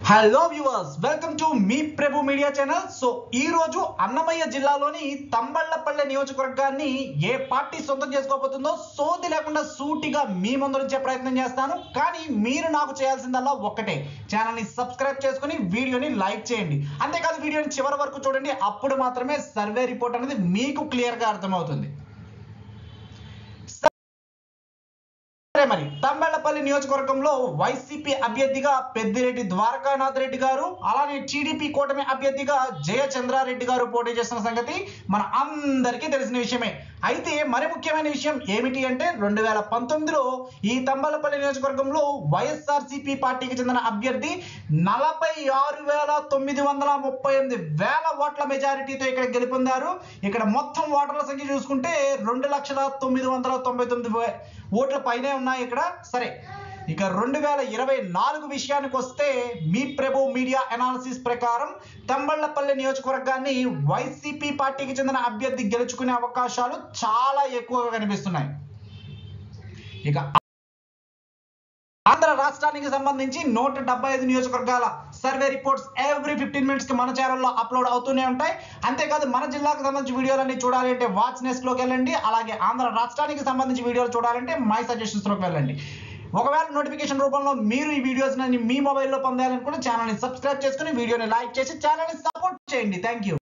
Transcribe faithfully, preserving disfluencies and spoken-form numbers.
Hello viewers, welcome to మీ Prabhu media channel. So ఈ రోజు అన్నమయ్య జిల్లాలోని తంబళ్లపల్లె నియోజకవర్గాన్ని ఏ పార్టీ సొంతం చేసుకోబోతుందో సోది లేకుండా సూటిగా మీ ముందు నుంచే ప్రయత్నం చేస్తాను. కానీ మీరు నాకు చేయాల్సిందల్లా ఒక్కటే, ఛానల్ని సబ్స్క్రైబ్ చేసుకుని వీడియోని లైక్ చేయండి. అంతేకాదు వీడియోని చివరి వరకు చూడండి, అప్పుడు మాత్రమే సర్వే రిపోర్ట్ అనేది మీకు క్లియర్గా అర్థమవుతుంది. మరి తంబళ్లపల్లి నియోజకవర్గంలో వైసీపీ అభ్యర్థిగా పెద్దిరెడ్డి ద్వారకానాథ్ రెడ్డి గారు, అలానే టీడీపీ కూటమి అభ్యర్థిగా జయచంద్రారెడ్డి గారు పోటీ చేస్తున్న సంగతి మన అందరికీ తెలిసిన విషయమే. అయితే మరి ముఖ్యమైన విషయం ఏమిటి అంటే, రెండు వేల పంతొమ్మిదిలో ఈ తంబళ్లపల్లి నియోజకవర్గంలో వైఎస్ఆర్సీపీ పార్టీకి చెందిన అభ్యర్థి నలభై ఆరు వేల తొమ్మిది వందల ముప్పై ఎనిమిది వేల ఓట్ల మెజారిటీతో ఇక్కడ గెలుపొందారు. ఇక్కడ మొత్తం ఓటర్ల సంఖ్య చూసుకుంటే రెండు లక్షల తొమ్మిది వందల తొంభై తొమ్మిది ఓట్ల పైనే ఉన్నాయి ఇక్కడ. సరే, ఇక రెండు వేల ఇరవై నాలుగు విషయానికి వస్తే మీ ప్రభు మీడియా అనాలిసిస్ ప్రకారం తంబళ్లపల్లి నియోజకవర్గాన్ని వైసీపీ పార్టీకి చెందిన అభ్యర్థి గెలుచుకునే అవకాశాలు చాలా ఎక్కువగా కనిపిస్తున్నాయి. ఇక ఆంధ్ర రాష్ట్రానికి సంబంధించి నూట డెబ్బై ఐదు నియోజకవర్గాల survey reports every fifteen minutes కి మన ఛానల్లో అప్లోడ్ అవుతూనే ఉంటాయి. అంతేకాదు మన జిల్లాకు సంబంధించి వీడియోలన్నీ చూడాలి అంటే వాచ్ నెక్స్ట్ లోకి వెళ్ళండి. అలాగే ఆంధ్ర రాష్ట్రానికి సంబంధించి వీడియోలు చూడాలంటే మై సజెషన్స్ లోకి వెళ్ళండి. ఒకవేళ నోటిఫికేషన్ రూపంలో మీరు ఈ వీడియోస్ మీ మొబైల్లో పొందాలనుకుంటే ఛానల్ని సబ్స్క్రైబ్ చేసుకుని వీడియోని లైక్ చేసి ఛానల్ని సపోర్ట్ చేయండి. Thank you.